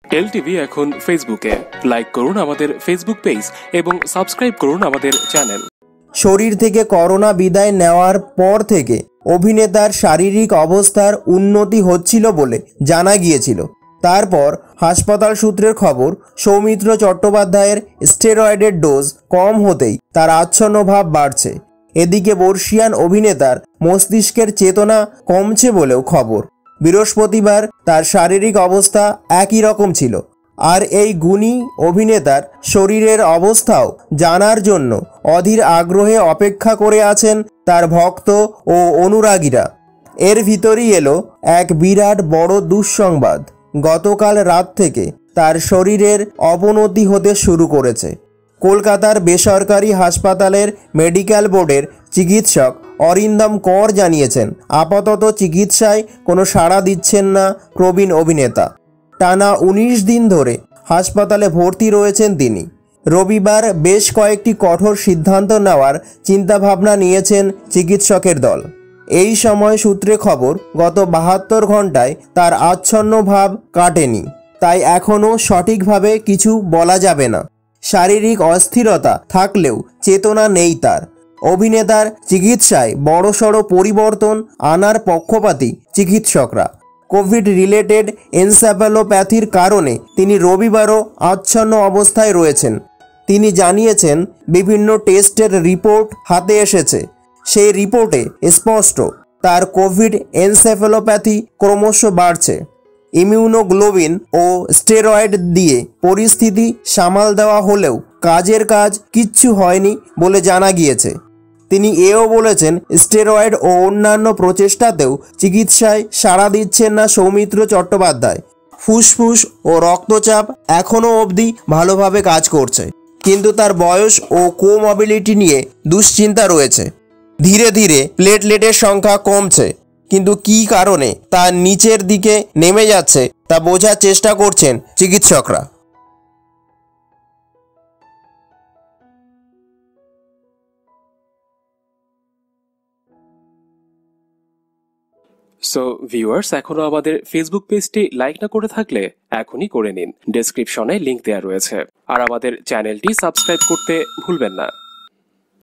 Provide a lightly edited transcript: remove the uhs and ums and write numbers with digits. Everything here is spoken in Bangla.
এলটিভি এখন ফেসবুকে। লাইক করুন আমাদের ফেসবুক পেজ এবং সাবস্ক্রাইব করুন আমাদের চ্যানেল। শরীর থেকে করোনা বিদায় নেওয়ার পর থেকে অভিনেতার শারীরিক অবস্থার উন্নতি হচ্ছিল বলে জানা গিয়েছিল। তারপর হাসপাতাল সূত্রের খবর, সৌমিত্র চট্টোপাধ্যায়ের স্টেরয়েডের ডোজ কম হতেই তার আচ্ছন্ন ভাব বাড়ছে। এদিকে বর্ষিয়ান অভিনেতার মস্তিষ্কের চেতনা কমছে বলেও খবর। বৃহস্পতিবার তার শারীরিক অবস্থা একই রকম ছিল। আর এই গুণী অভিনেতার শরীরের অবস্থাও জানার জন্য অধীর আগ্রহে অপেক্ষা করে আছেন তার ভক্ত ও অনুরাগীরা। এর ভিতরই এলো এক বিরাট বড় দুঃসংবাদ। গতকাল রাত থেকে তার শরীরের অবনতি হতে শুরু করেছে। কলকাতার বেসরকারি হাসপাতালের মেডিকেল বোর্ডের চিকিৎসক অরিন্দম কর জানিয়েছেন, আপাতত চিকিৎসায় কোনো সাড়া দিচ্ছেন না প্রবীণ অভিনেতা। টানা 19 দিন ধরে হাসপাতালে ভর্তি রয়েছেন তিনি। রবিবার বেশ কয়েকটি কঠোর সিদ্ধান্ত নেওয়ার চিন্তাভাবনা নিয়েছেন চিকিৎসকের দল। এই সময় সূত্রে খবর, গত 72 ঘন্টায় তার আচ্ছন্ন ভাব কাটেনি, তাই এখনও সঠিকভাবে কিছু বলা যাবে না। শারীরিক অস্থিরতা থাকলেও চেতনা নেই তার। অভিনেতার চিকিৎসায় বড়সড় পরিবর্তন আনার পক্ষপাতী চিকিৎসকরা। কোভিড রিলেটেড এনসেফ্যালোপ্যাথির কারণে তিনি রবিবারও আচ্ছন্ন অবস্থায় রয়েছেন। তিনি জানিয়েছেন, বিভিন্ন টেস্টের রিপোর্ট হাতে এসেছে। সেই রিপোর্টে স্পষ্ট তার কোভিড এনসেফ্যালোপ্যাথি ক্রমশ বাড়ছে। ইমিউনোগ্লোবিন ও স্টেরয়েড দিয়ে পরিস্থিতি সামাল দেওয়া হলেও কাজের কাজ কিচ্ছু হয়নি বলে জানা গিয়েছে। তিনি এও বলেছেন, স্টেরয়েড ও অন্যান্য প্রচেষ্টাতেও চিকিৎসায় সাড়া দিচ্ছেন না সৌমিত্র চট্টোপাধ্যায়। ফুসফুস ও রক্তচাপ এখনও অবধি ভালোভাবে কাজ করছে, কিন্তু তার বয়স ও কোমবিলিটি নিয়ে দুশ্চিন্তা রয়েছে। ধীরে ধীরে প্লেটলেটের সংখ্যা কমছে, কিন্তু কী কারণে তা নিচের দিকে নেমে যাচ্ছে তা বোঝার চেষ্টা করছেন চিকিৎসকরা। সো ভিউয়ার্স, এখনো আমাদের ফেসবুক পেজটি লাইক না করে থাকলে এখনই করে নিন। ডেসক্রিপশনে লিংক দেওয়া রয়েছে। আর আমাদের চ্যানেলটি সাবস্ক্রাইব করতে ভুলবেন না।